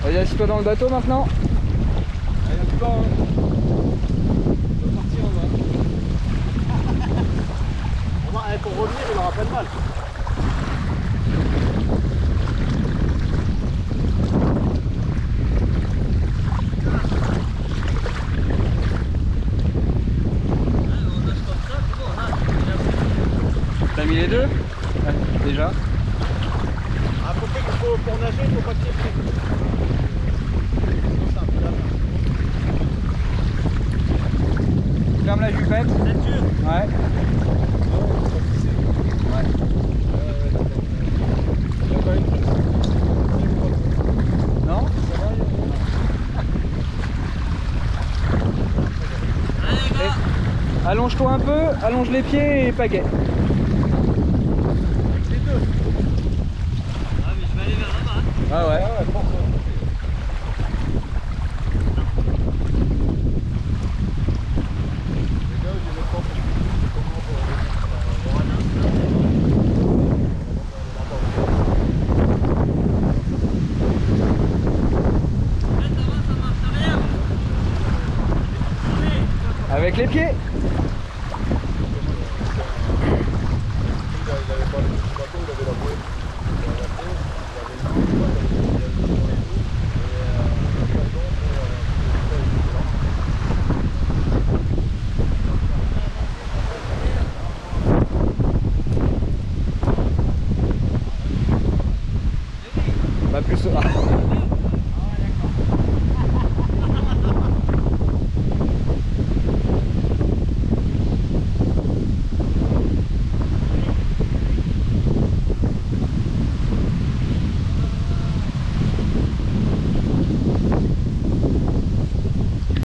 Vas-y, assis-toi dans le bateau maintenant. Allez, un plan. On va partir, on va. Pour revenir, il aura pas de mal. T'as mis les deux? Ouais, déjà. Ah, pour nager, il faut pas tirer. Ferme la jupette. Ouais. Ouais. Non? Allonge-toi un peu, allonge les pieds et pagaie. Avec les deux. Ah mais je vais aller vers là-bas. Ah ouais. Avec les pieds. Pas plus.